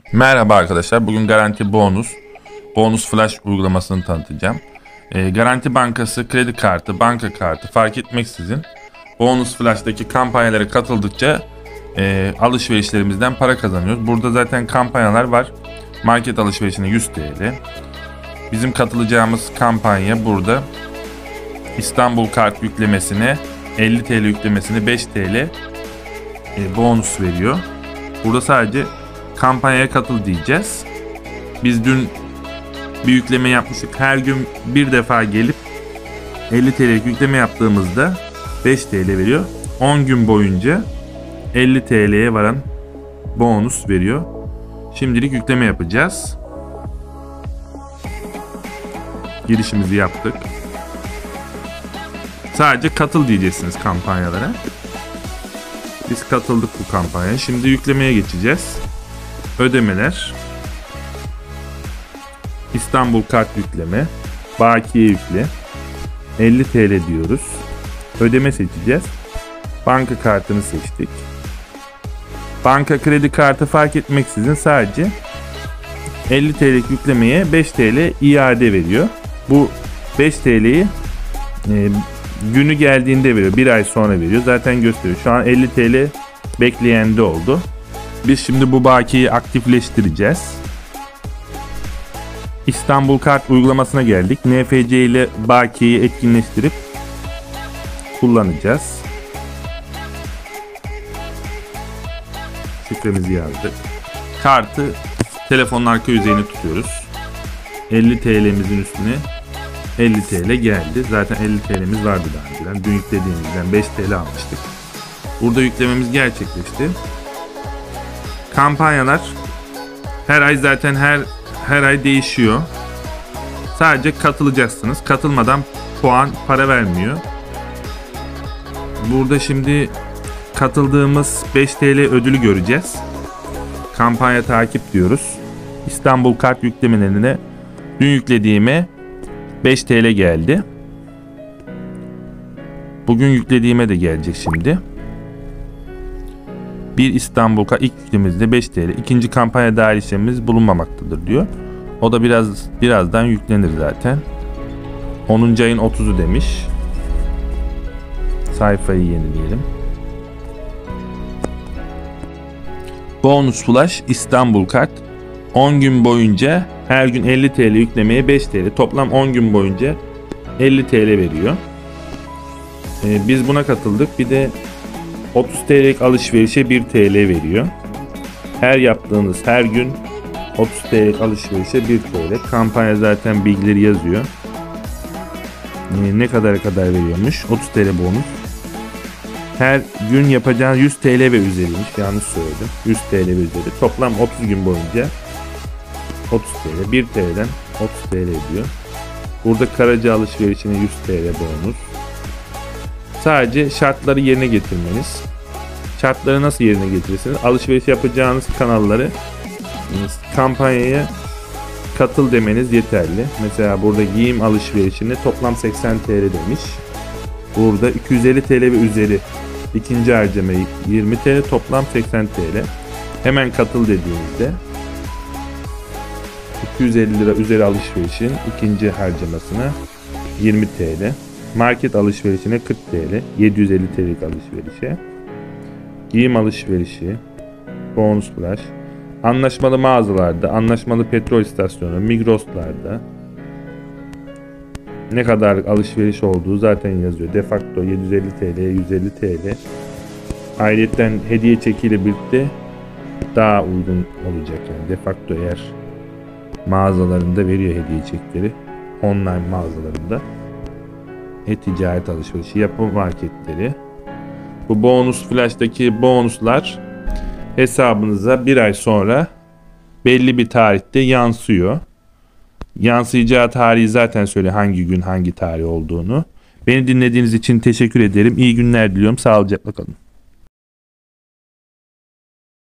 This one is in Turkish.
Merhaba arkadaşlar. Bugün Garanti Bonus Flash uygulamasını tanıtacağım. Garanti Bankası kredi kartı, banka kartı fark etmeksizin Bonus Flash'taki kampanyalara katıldıkça alışverişlerimizden para kazanıyoruz. Burada zaten kampanyalar var. Market alışverişine 100 TL. Bizim katılacağımız kampanya burada. İstanbul kart yüklemesine 50 TL yüklemesine 5 TL bonus veriyor. Burada sadece kampanyaya katıl diyeceğiz. Biz dün bir yükleme yapmıştık. Her gün bir defa gelip 50 TL yükleme yaptığımızda 5 TL veriyor. 10 gün boyunca 50 TL'ye varan bonus veriyor. Şimdilik yükleme yapacağız. Girişimizi yaptık. Sadece katıl diyeceksiniz kampanyalara. Biz katıldık bu kampanyaya. Şimdi yüklemeye geçeceğiz. Ödemeler. İstanbul kart yükleme. Bakiye yükle. 50 TL diyoruz. Ödeme seçeceğiz. Banka kartını seçtik. Banka kredi kartı fark etmeksizin sadece 50 TL'lik yüklemeye 5 TL iade veriyor. Bu 5 TL'yi günü geldiğinde veriyor. Bir ay sonra veriyor. Zaten gösteriyor. Şu an 50 TL bekleyende oldu. Biz şimdi bu bakiyeyi aktifleştireceğiz. İstanbul kart uygulamasına geldik. NFC ile bakiyeyi etkinleştirip kullanacağız. Şifremizi yazdık. Kartı telefonun arka yüzeyine tutuyoruz. 50 TL'mizin üstüne 50 TL geldi. Zaten 50 TL'miz vardı daha önceden. Dün yüklediğimizden 5 TL almıştık. Burada yüklememiz gerçekleşti. Kampanyalar her ay zaten her ay değişiyor. Sadece katılacaksınız. Katılmadan para vermiyor. Burada şimdi katıldığımız 5 TL ödülü göreceğiz. Kampanya takip diyoruz. İstanbul kart yüklemelerine dün yüklediğime 5 TL geldi. Bugün yüklediğime de gelecek şimdi. Bir İstanbul kart ilk yüklememizde 5 TL. İkinci kampanya dahil işlemimiz bulunmamaktadır diyor. O da birazdan yüklenir zaten. 10. ayın 30'u demiş. Sayfayı yenileyelim. Bonus Flash İstanbul kart 10 gün boyunca her gün 50 TL yüklemeye 5 TL. Toplam 10 gün boyunca 50 TL veriyor. Biz buna katıldık. Bir de 30 TL'lik alışverişe 1 TL veriyor. Her gün 30 TL'lik alışverişe 1 TL. Kampanya zaten bilgileri yazıyor. Ne kadar veriyormuş? 30 TL bonus. Her gün yapacağınız 100 TL ve üzeriymiş. Yanlış söyledim. 100 TL ve üzeri. Toplam 30 gün boyunca 30 TL. 1 TL'den 30 TL ediyor. Burada Karaca alışverişine 100 TL bonus. Sadece şartları yerine getirmeniz. Şartları nasıl yerine getirirsiniz? Alışveriş yapacağınız kanalları kampanyaya katıl demeniz yeterli. Mesela burada giyim alışverişine toplam 80 TL demiş. Burada 250 TL ve üzeri ikinci harcama 20 TL, toplam 80 TL. Hemen katıl dediğinizde 250 lira üzeri alışverişin ikinci harcamasına 20 TL. Market alışverişine 40 TL, 750 TL'lik alışverişe. Giyim alışverişi, bonus flash. Anlaşmalı mağazalarda, anlaşmalı petrol istasyonu, Migros'larda ne kadarlık alışveriş olduğu zaten yazıyor. Defakto 750 TL, 150 TL. Ayrıca hediye çekiyle birlikte daha uygun olacak yani. Defakto eğer mağazalarında veriyor hediye çekleri. Online mağazalarında. E-ticaret alışverişi, yapı marketleri. Bu bonus flash'taki bonuslar hesabınıza bir ay sonra belli bir tarihte yansıyor. Yansıyacağı tarihi zaten söyle, hangi gün hangi tarih olduğunu. Beni dinlediğiniz için teşekkür ederim. İyi günler diliyorum. Sağlıcakla kalın.